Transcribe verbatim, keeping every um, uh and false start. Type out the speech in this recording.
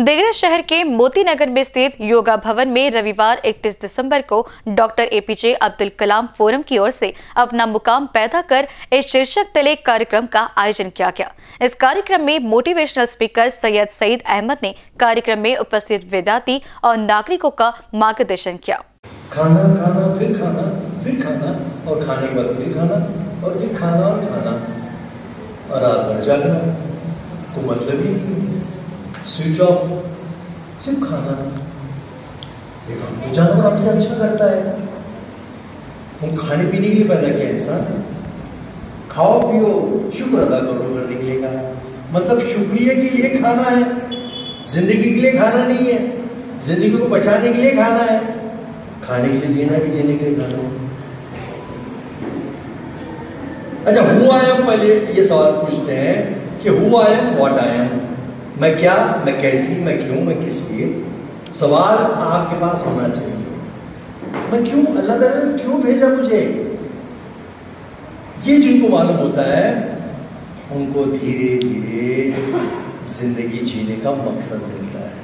देगरा शहर के मोती नगर में स्थित योगा भवन में रविवार इकतीस दिसंबर को doctor APJ Abdul Kalam forum की ओर से अपना मुकाम पैदा कर इस शीर्षक तले कार्यक्रम का आयोजन किया गया। इस कार्यक्रम में मोटिवेशनल स्पीकर सैयद सईद अहमद ने कार्यक्रम में उपस्थित विद्यार्थी और नागरिकों का मार्गदर्शन किया। खाना खाना फिर खाना फिर खाना और खाने के बाद फिर खाना और फिर खाना और खाना और रात भर जागना को मतलब ही नहीं। स्विच ऑफ, सिर्फ खाना। ये काम तो जानवर हमसे अच्छा करता है। हम खाने पीने के लिए पैदा किया इंसान, खाओ पियो शुक्र अदा करो करने के लिए कहा। मतलब शुक्रिया के लिए खाना है, जिंदगी के लिए खाना नहीं है। जिंदगी को बचाने के लिए खाना है, खाने के लिए जीना भी जीने के लिए खाना है। अच्छा, हु आई एम, पहले ये सवाल पूछते हैं कि who I am, what I am. मैं क्या, मैं कैसी, मैं क्यों, मैं किस लिए। सवाल आपके पास होना चाहिए। मैं क्यों, अल्लाह ताला ने क्यों भेजा मुझे। ये जिनको मालूम होता है उनको धीरे धीरे जिंदगी जीने का मकसद मिलता है।